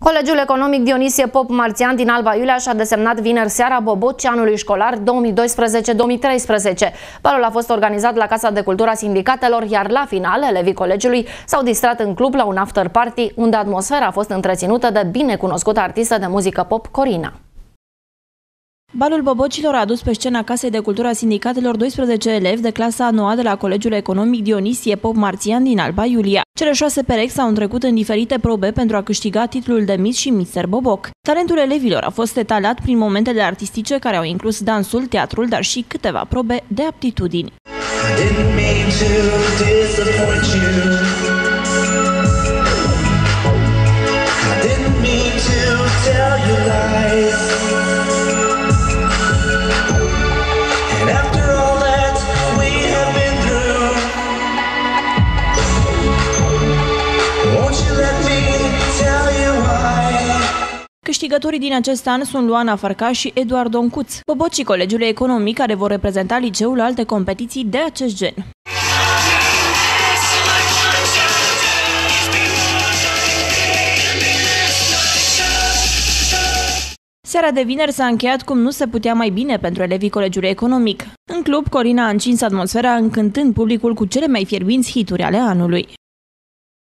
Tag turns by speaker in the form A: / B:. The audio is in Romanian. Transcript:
A: Colegiul Economic Dionisie Pop Marțian din Alba Iulia și-a desemnat vineri seara bobocii anului școlar 2012-2013. Balul a fost organizat la Casa de Cultură a Sindicatelor, iar la final, elevii colegiului s-au distrat în club la un after party, unde atmosfera a fost întreținută de binecunoscută artistă de muzică pop, Corina.
B: Balul bobocilor a adus pe scena Casei de Cultură a Sindicatelor 12 elevi de clasa a 9 de la Colegiul Economic Dionisie Pop Marțian din Alba Iulia. Cele 6 perechi s-au întrecut în diferite probe pentru a câștiga titlul de Miss și Mister Boboc. Talentul elevilor a fost etalat prin momentele artistice care au inclus dansul, teatrul, dar și câteva probe de aptitudini. Câștigătorii din acest an sunt Luana Farcaș și Eduard Doncuț, bobocii Colegiului Economic, care vor reprezenta liceul la alte competiții de acest gen. Seara de vineri s-a încheiat cum nu se putea mai bine pentru elevii Colegiului Economic. În club, Corina a încins atmosfera încântând publicul cu cele mai fierbinți hituri ale anului.